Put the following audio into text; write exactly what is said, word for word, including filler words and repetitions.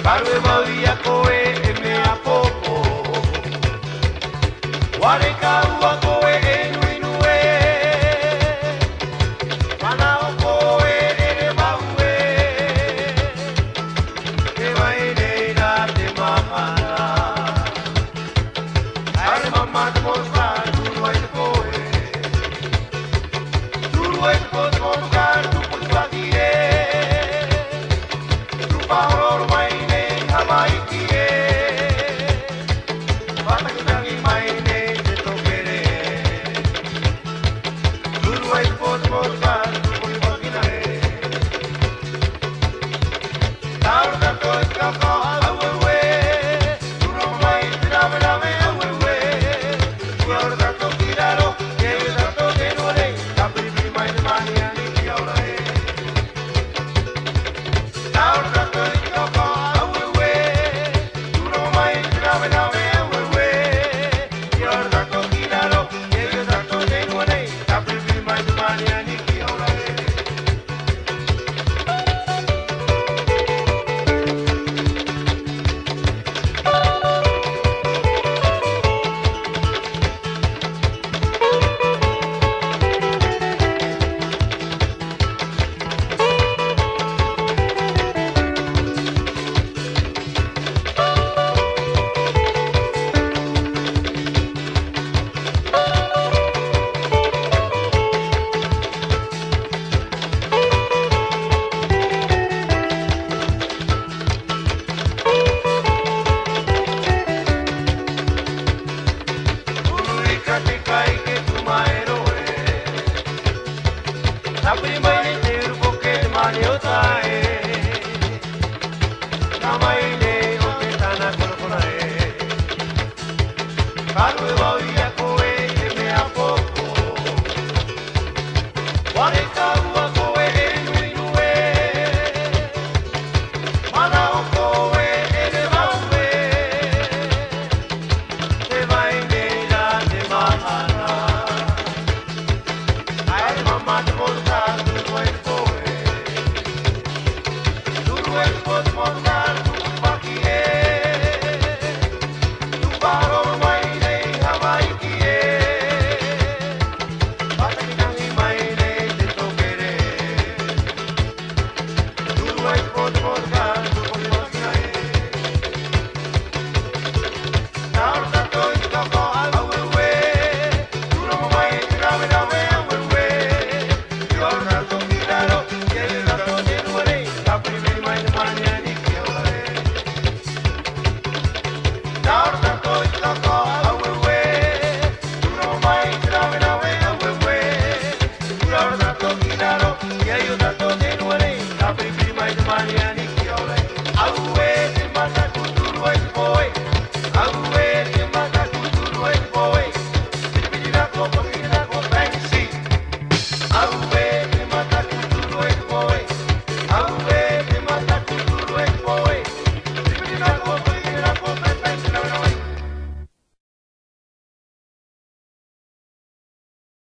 Karue mauia koe e mea popo Ware ka ua koe e nui nue Mana o koe e re maue Ke mai nei nā te mamana Are mama te moska turu ai te koe Turu ai te koe te moska tupu te waki e Rupa hororo mai nei hawai ki e Watakitangi mai nei te tokere Turu ai te koe te moska tupu te waki na e Tauru kato i te kakao au au e Turu mai te rame rame au au e Kuaura kato ki raro Ke u kato te nua nei Kapiripiri mai te mani ani ki aura e Tauru kato i te kakao au au e Turu mai te rame rame au au e Kuaura kato ki raro Ke u kato te nua nei Kapiripiri mai te mani ani ki aura e Uri ka te kai ke tumaero e Tapiri mai ni te urupo ke te mani o tae Ka mai nei o te tana korokona e Karue wau i